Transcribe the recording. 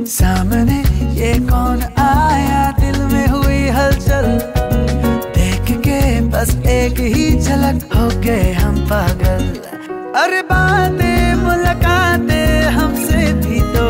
सामने ये कौन आया, दिल में हुई हलचल, देख के बस एक ही झलक हो गए हम पागल। अरे बात